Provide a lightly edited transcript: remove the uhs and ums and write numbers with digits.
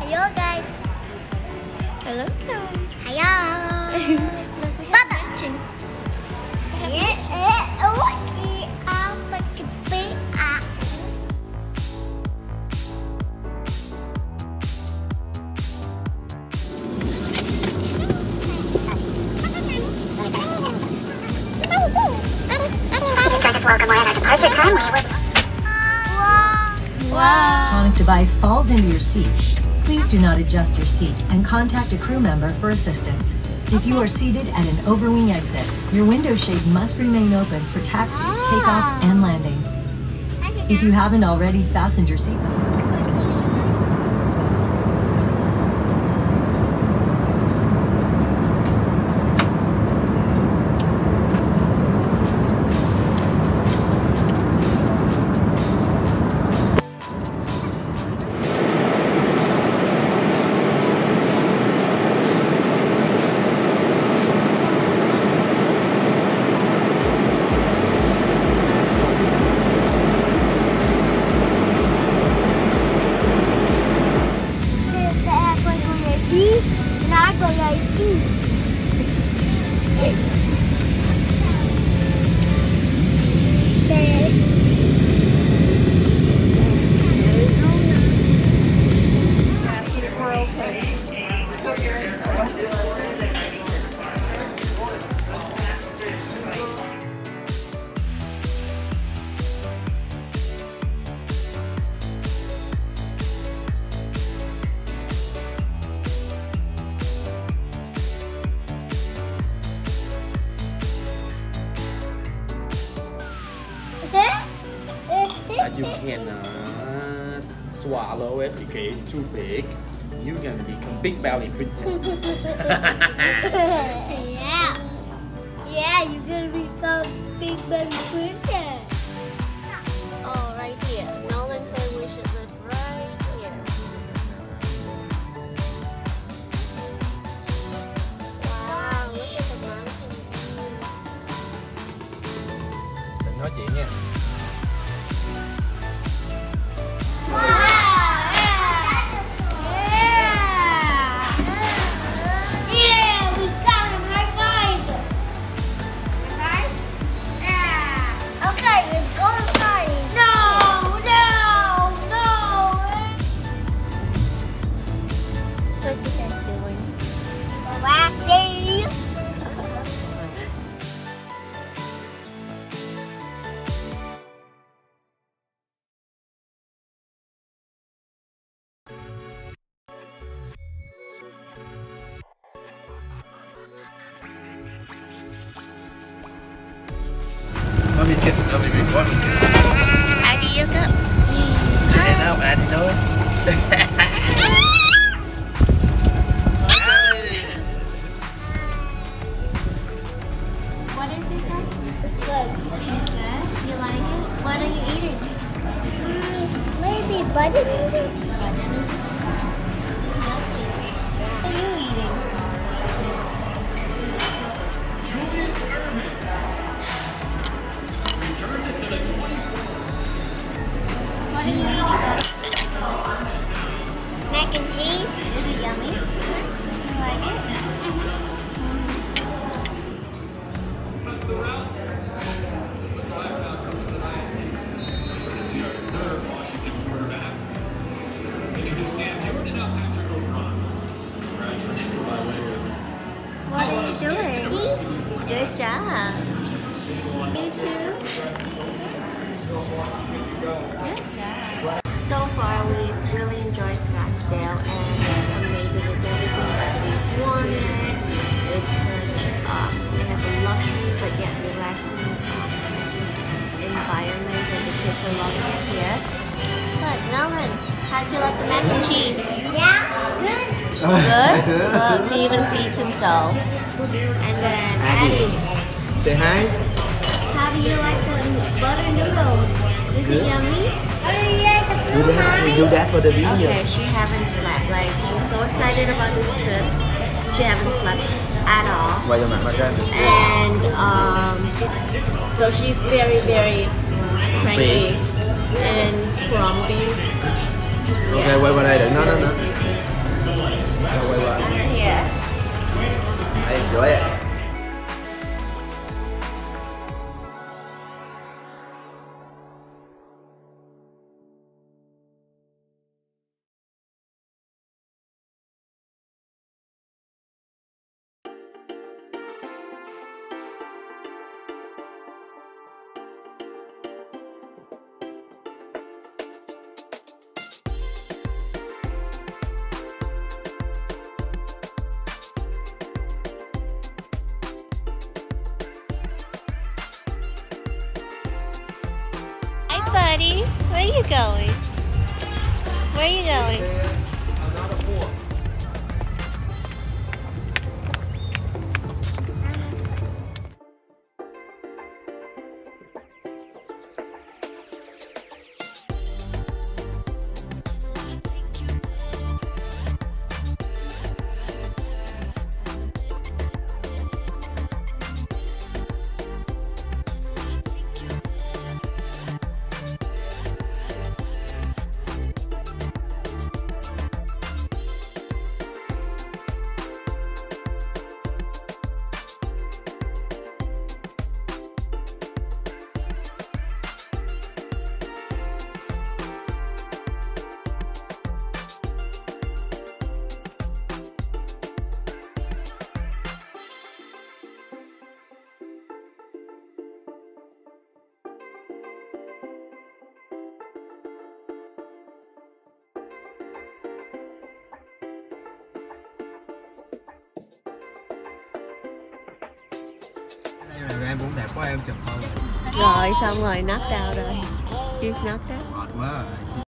Hello guys. Hello guys. Hello. Baba. Welcome at our departure time. Wow. Electronic device falls into your seat. Please do not adjust your seat and contact a crew member for assistance. If you are seated at an overwing exit, your window shade must remain open for taxi, takeoff, and landing. If you haven't already fastened your seatbelt. You cannot swallow it because it's too big. You're gonna become big belly princess. Yeah. Yeah, you're gonna become big baby princess. Oh, right here. Nolan said we should live right here. Wow, look at the mountain. Đừng nói chuyện nha. What you guys doing? Waxy. How many kids have you been watching? Addy, you go. Check out Addy thôi. What is it then? It's good. It's good? You like it? What are you eating? Maybe butter noodles. Butter noodles. Yummy. What are you eating? What are you eating? Mac and cheese. Is it yummy? You like it? What are you doing? See? Good job. Me too. Good job. So far, we really enjoyed Scottsdale, and it's amazing. It's everything that we wanted. It's such we have a luxury but yet relaxing environment, and the kids are loving it here. But Nolan, how'd you like the mac and cheese? Yeah, good. Good. Look, he even feeds himself. And then Addie, Say hi. how do you like the butter noodles? Is it yummy? How do you like the Do food, that, Mommy? do that for the video. Okay, she haven't slept. Like, she's so excited about this trip. She haven't slept at all. Quay cho mặt ra kênh. And so she's very, very cranky and grumpy. Ok, quay qua đây đừng nói nữa. buddy. Where are you going? Where are you going? Em cũng đẹp quá, em chụp thôi. Rồi xong rồi knocked out rồi. She's knocked out. Mệt quá rồi.